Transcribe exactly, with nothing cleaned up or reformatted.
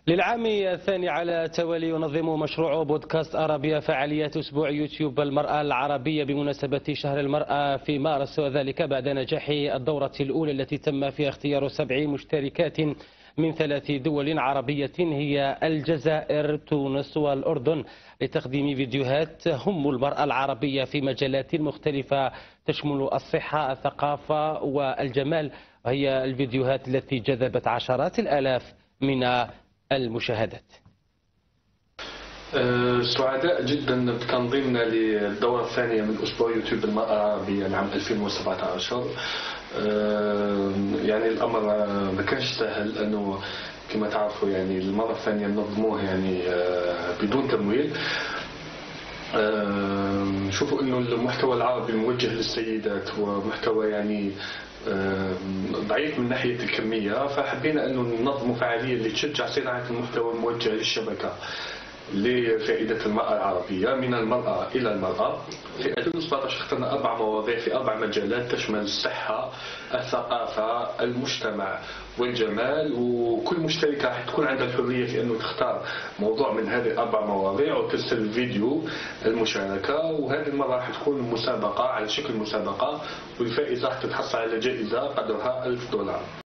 للعام الثاني على التوالي ينظم مشروع بودكاست أرابيا فعاليات أسبوع يوتيوب المرأة العربية بمناسبة شهر المرأة في مارس، وذلك بعد نجاح الدورة الأولى التي تم فيها اختيار سبع مشتركات من ثلاث دول عربية هي الجزائر، تونس والأردن، لتقديم فيديوهات هم المرأة العربية في مجالات مختلفة تشمل الصحة، الثقافة والجمال، وهي الفيديوهات التي جذبت عشرات الآلاف من المشاهدات. سعداء جدا بتنظيمنا للدورة الثانية من أسبوع يوتيوب المرأة العربية لعام ألفين وسبعة عشر. يعني الأمر ما كانش سهل، لأنه كما تعرفوا يعني المرة الثانية نظموه يعني بدون تمويل. شوفوا إنه المحتوى العربي الموجه للسيدات ومحتوى يعني ضعيف من ناحية الكمية، فحبينا أنه ننظم فعالية اللي تشجع صناعة المحتوى الموجه للشبكة لفائدة المرأة العربية من المرأة إلى المرأة. في ألفين وسبعة عشر اخترنا أربع مواضيع في أربع مجالات تشمل الصحة، الثقافة، المجتمع والجمال، وكل مشتركة راح تكون عندها الحرية في أنه تختار موضوع من هذه الأربع مواضيع وترسل فيديو المشاركة. وهذه المرة راح تكون مسابقة على شكل مسابقة، والفائزة راح تتحصل على جائزة قدرها ألف دولار.